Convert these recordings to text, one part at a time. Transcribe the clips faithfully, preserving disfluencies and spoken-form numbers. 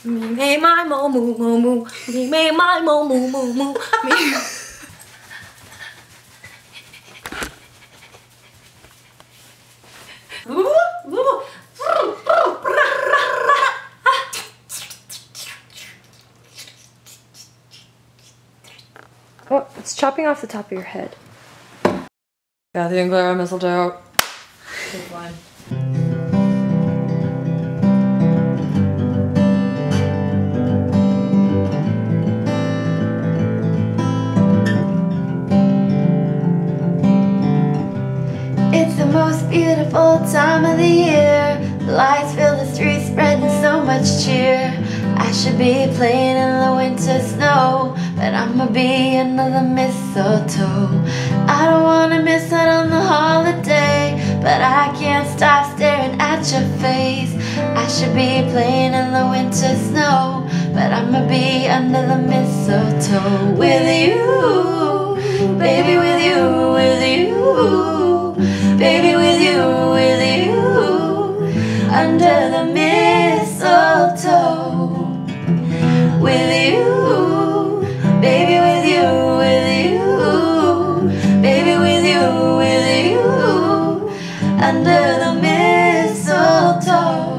Me me my mo moo moo moo. Me me my mo moo moo moo. Me. Oh, it's chopping off the top of your head. Cathy and Clara mistletoe. Good one. It's the most beautiful time of the year. Lights fill the streets, spreading so much cheer. I should be playing in the winter snow, but I'ma be under the mistletoe. I don't wanna miss out on the holiday, but I can't stop staring at your face. I should be playing in the winter snow, but I'ma be under the mistletoe. With you, baby, with you, with you, baby, with you, with you, under the mistletoe. With you, baby, with you, with you, baby, with you, with you, under the mistletoe.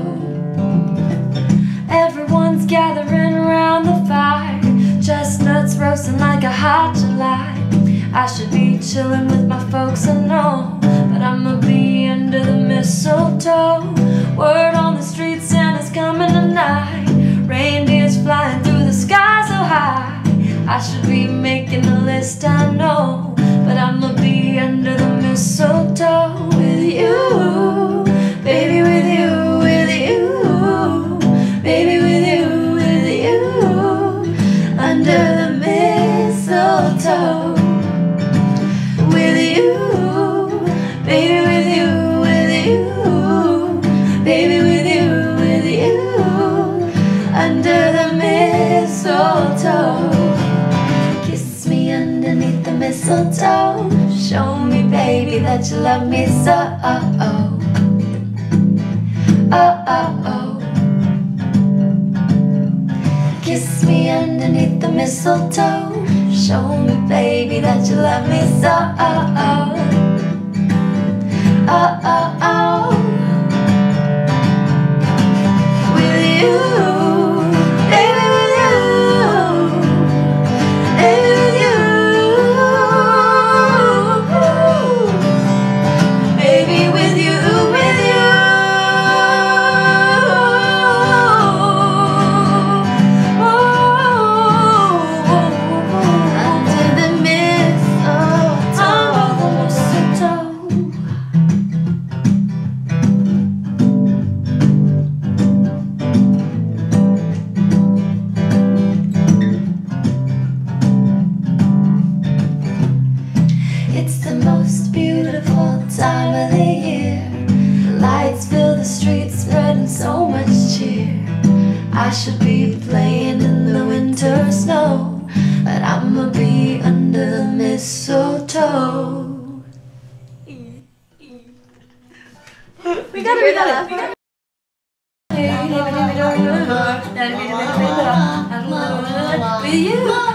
Everyone's gathering around the fire, chestnuts roasting like a hot July. I should be chilling with my folks, I know, but I'ma be under the mistletoe. Word on the street, Santa's coming tonight. Reindeer's flying through the sky so high. I should be making a list, I know, but I'ma be under the mistletoe. With you, baby, with you, with you, baby, with you, with you, under the mistletoe. With you, baby, with you, with you, baby, with you, with you, under the mistletoe. Kiss me underneath the mistletoe. Show me, baby, that you love me so. Oh, oh, oh, oh. Kiss me underneath the mistletoe. Show me, baby, that you love me so. Oh, oh, oh, oh, oh. With you, baby, with you, baby, with you, baby, with you, with you, under the mistletoe. It's the most beautiful time of the year. Lights fill the streets, spreading so much cheer. I should be playing in the winter snow, but I'ma be under the mistletoe. We gotta do that. We gotta... With you.